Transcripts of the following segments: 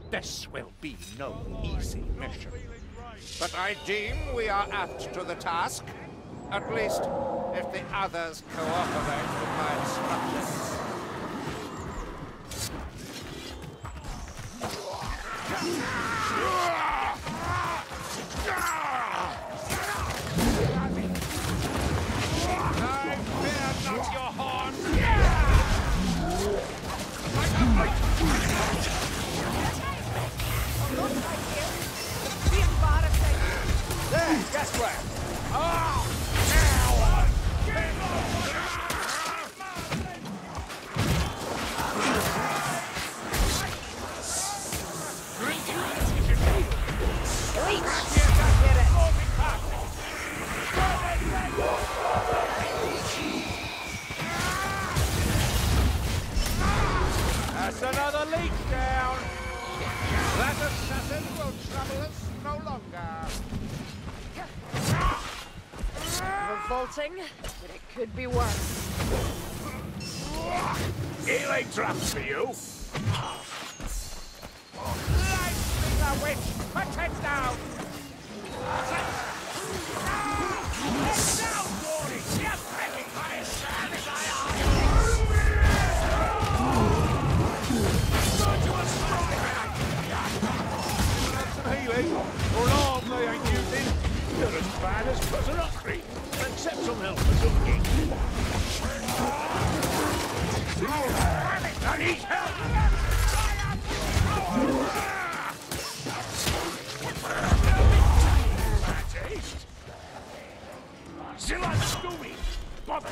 This will be no easy mission. But I deem we are apt to the task. At least, if the others cooperate with my instructions. I fear not your horn. There, guess where? Oh! That's another leak down. That assassin will trouble us no longer. Revolting, but it could be worse. Healing drops for you. Lightning witch! Put it down! It's down, Dory! You're breaking my service, healing, or an arm they ain't using. You're as bad as Cousin Huckry. Accept some help for some geek. I need help! Zilla Scooby! Bother!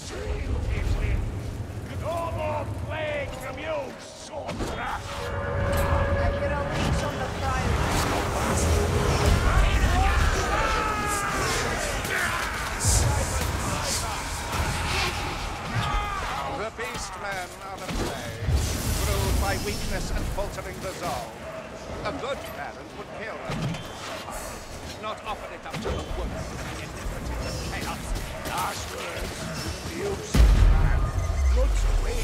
No more plague from you, sorcerer! I get a leech on the fire. The beastmen are the plague, ruled by weakness and faltering resolve. A good parent would kill them, not offer it up to the wolves and the iniquities of chaos. Last words, use man. Good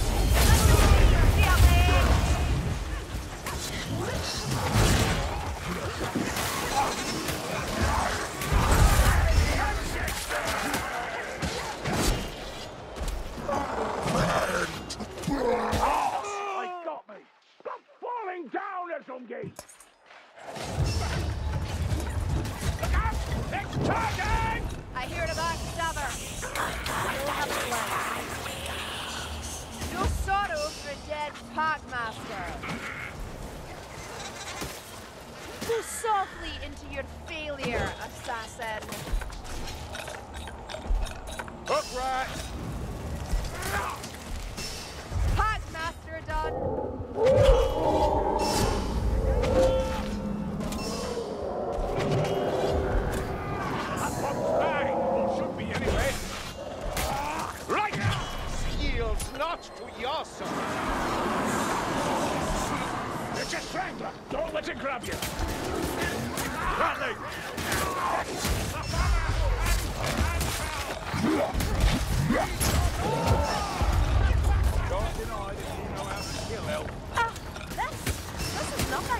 I got me! Stop falling down, Esumgi! Look out! It's charging! I hear the backstabber. Still have a plan. No sorrow for a dead Packmaster. Go softly into your failure, assassin. Hook right! Packmaster done. That one's mine! Or should be anyway. Right! Yields not to your soul. It's a strangler! Don't let it grab you! Bradley! Don't deny that you know how to kill elf. This is nothing.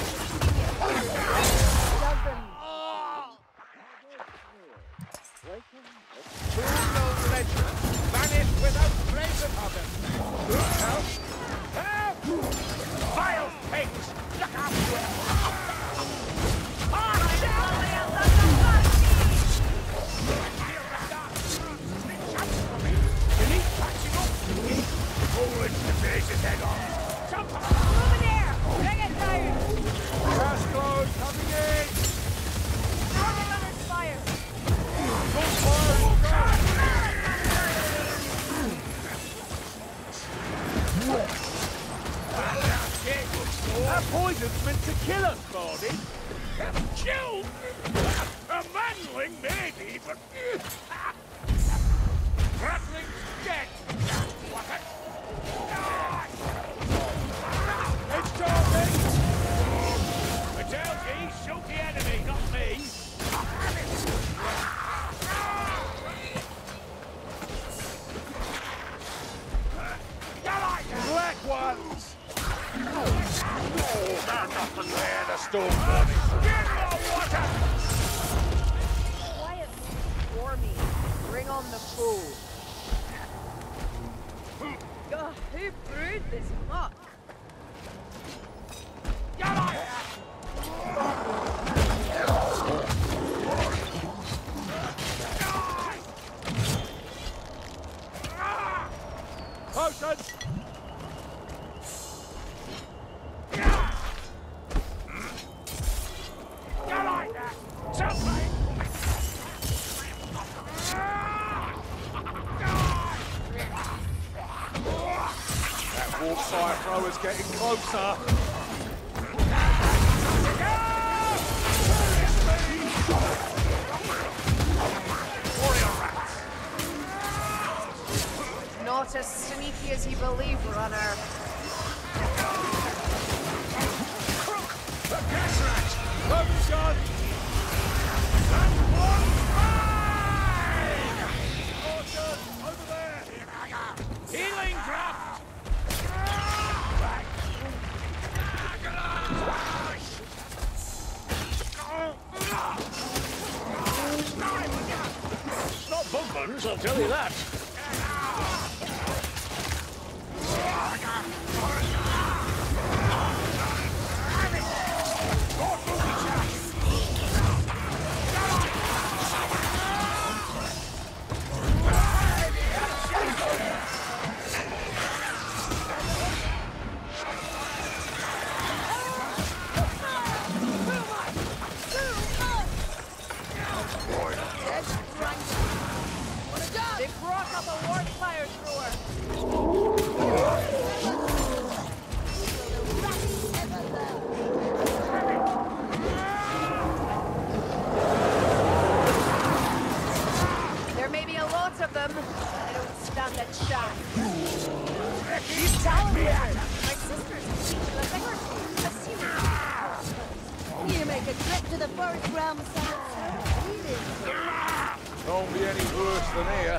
True no legend, vanished without trace of them. Help! Help! Vile pigs! Look out! You need patching up! Pull the face's head off! Jump! Over there! Bring it down! Crash close coming in! Running on his fire! Good fire! That poison's meant to kill us, Barney! Kill? A manling, maybe, but... Rattling's dead! What a... It's Darby! I tell ye, shoot the enemy, not me! Black ones! Prepare the storm warning. Get more water! Quiet for me. Bring on the food. God, who brewed this muck? Get on! Potions! Get like that! Something! That warp fire thrower's getting closer. Warrior rats! Not as sneaky as you believe, runner. The gas rat! Loading gun! And one fire! Orchard, over there! Healing draft! Not bonbons, I'll tell you that. They brought up a warp fire thrower. There may be a lot of them. I don't stand a chance. He's talented. My sister's a thing or two. You make a trip to the forest realm sound so Don't be any worse than here.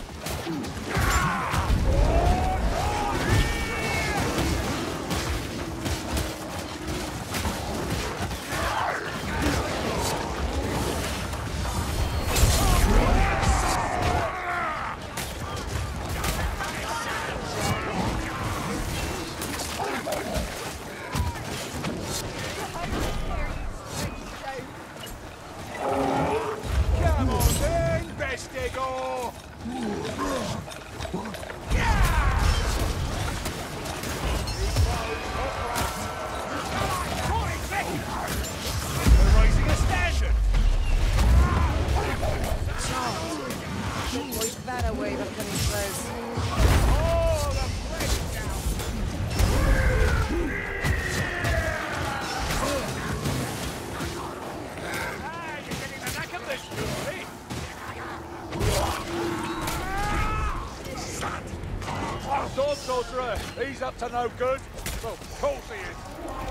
Come on then, Vestigo! We're raising a standard! Voice that away, the coming close. Oh, the flesh down! Ah, you're getting the knack of this, Julie! Oh, Storm Sorcerer! He's up to no good! Well, of course he is!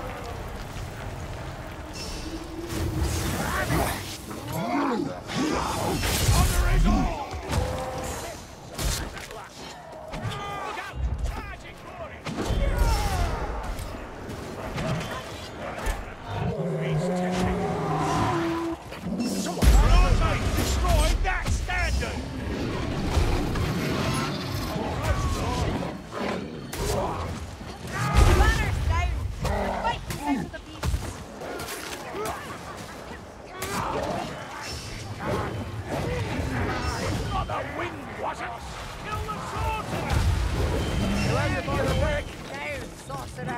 Under his arm! Look out! Charging for it! He's tempting. Someone destroyed that standard! Banners down! Fight down to the beasts! Not the wind, was it? Kill the sorcerer! Whoever by the neck! Down, sorcerer!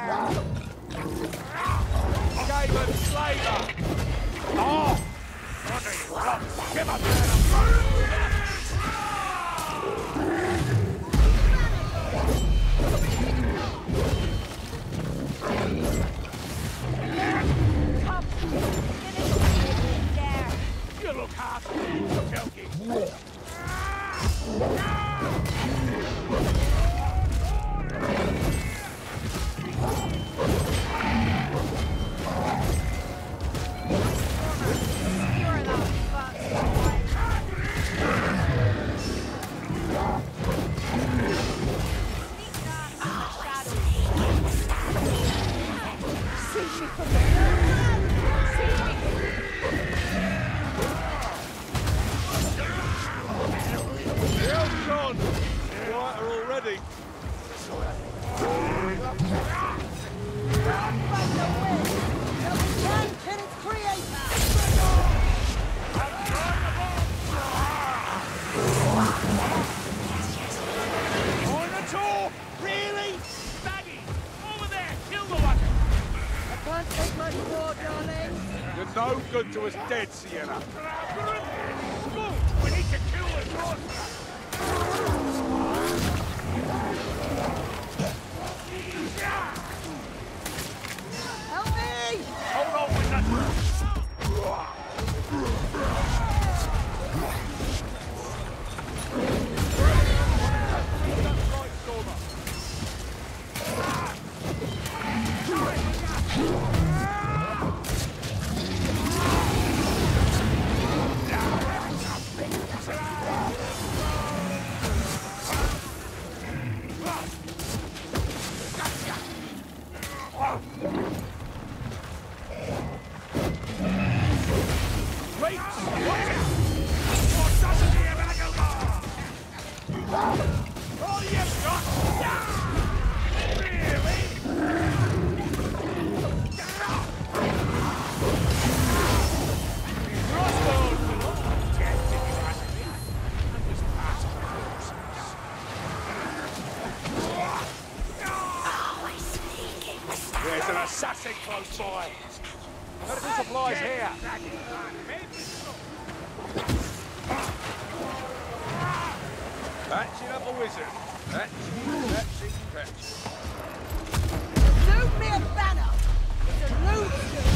Gaben Slayer! Oh! Bloody rot! Give up there! Come! Finish it there! You look half Telki! You're the fuck! war, darling. You're no good to us dead, Sienna. We need to kill the Help me! Hold on with that. There's an assassin close by. Medical supplies here. Patching up a wizard. Patching. Loot me a banner! It's a loot!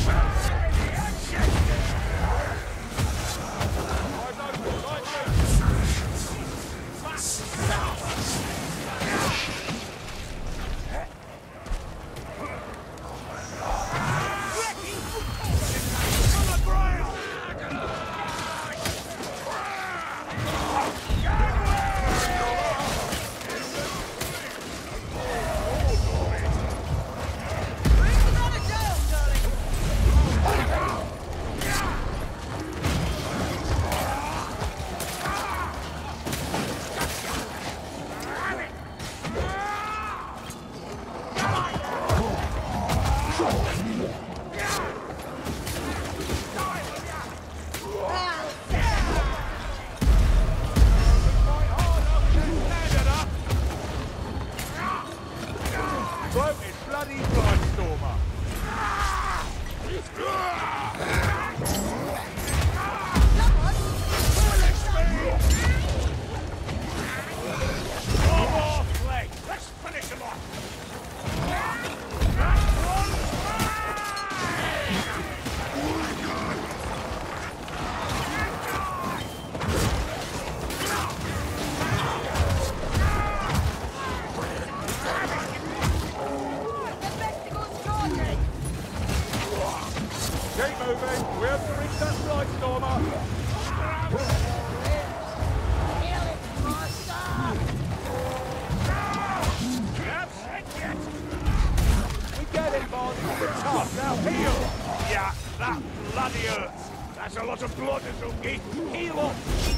Yeah, that bloody hurts. That's a lot of blood, Azungi. Heal up.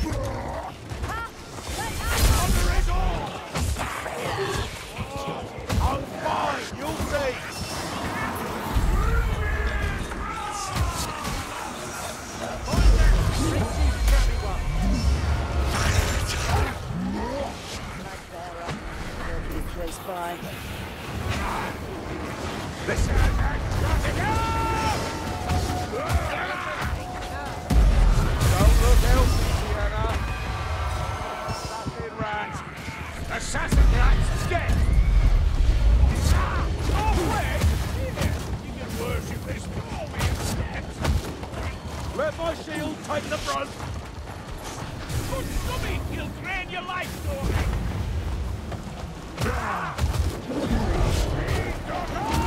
Under it all. I'm fine, you'll see. Close by. Listen. Don't look healthy, Sienna. Assassin rat. Assassin rat's dead. Oh, wait. Here, you can worship this glory instead. Let my shield take the brunt. Good stubby, he'll drain your life story.